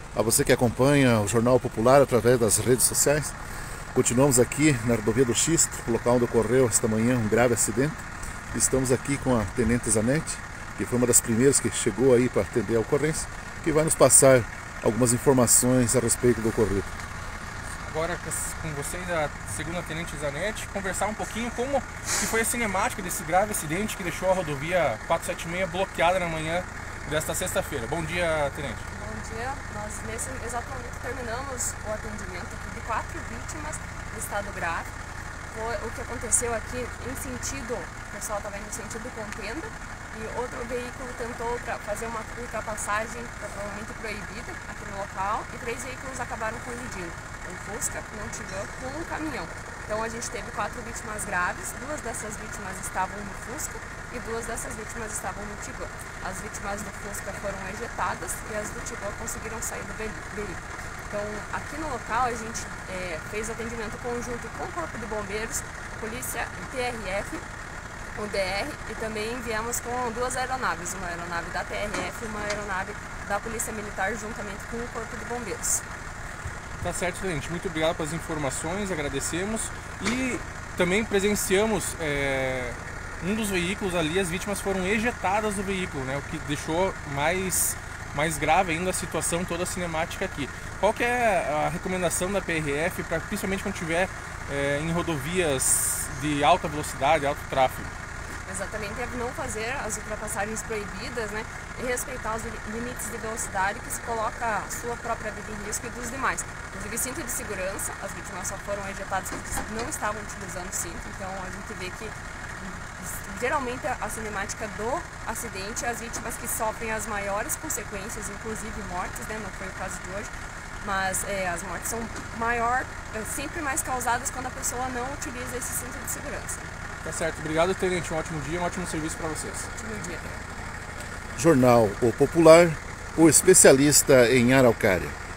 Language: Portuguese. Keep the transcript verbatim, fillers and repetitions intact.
A você que acompanha o Jornal Popular através das redes sociais. Continuamos aqui na rodovia do Xisto, local onde ocorreu esta manhã um grave acidente. Estamos aqui com a Tenente Zanetti, que foi uma das primeiras que chegou aí para atender a ocorrência, que vai nos passar algumas informações a respeito do ocorrido. Agora com vocês, a segunda Tenente Zanetti, conversar um pouquinho como que foi a cinemática desse grave acidente que deixou a rodovia quatrocentos e setenta e seis bloqueada na manhã desta sexta-feira. Bom dia, Tenente. Bom dia. Nós nesse exato momento terminamos o atendimento de quatro vítimas de estado grave. Foi o que aconteceu aqui em sentido, o pessoal estava indo no sentido contenda e outro veículo tentou fazer uma ultrapassagem provavelmente proibida aqui no local e três veículos acabaram colidindo. Um Fusca, um Tiguan com um caminhão. Então a gente teve quatro vítimas graves, duas dessas vítimas estavam no Fusca e duas dessas vítimas estavam no Tiguan. As vítimas do Fusca foram ejetadas e as do Tiguan conseguiram sair do veículo. Então aqui no local a gente é, fez atendimento conjunto com o Corpo de Bombeiros, Polícia T R F, o D R e também enviamos com duas aeronaves, uma aeronave da T R F e uma aeronave da Polícia Militar juntamente com o Corpo de Bombeiros. Tá certo, Tenente. Muito obrigado pelas informações, agradecemos. E também presenciamos é, um dos veículos ali, as vítimas foram ejetadas do veículo, né? O que deixou mais, mais grave ainda a situação toda a cinemática aqui. Qual que é a recomendação da P R F, para principalmente quando estiver é, em rodovias de alta velocidade, alto tráfego? Exatamente, é não fazer as ultrapassagens proibidas, né, e respeitar os limites de velocidade que se coloca a sua própria vida em risco e dos demais. Inclusive cinto de segurança, as vítimas só foram ejetadas porque não estavam utilizando cinto, então a gente vê que geralmente a cinemática do acidente, as vítimas que sofrem as maiores consequências, inclusive mortes, né, não foi o caso de hoje, mas é, as mortes são maior, é, sempre mais causadas quando a pessoa não utiliza esse cinto de segurança. Tá certo, obrigado, Tenente. Um ótimo dia, um ótimo serviço para vocês. Ótimo dia. Jornal O Popular, o especialista em araucária.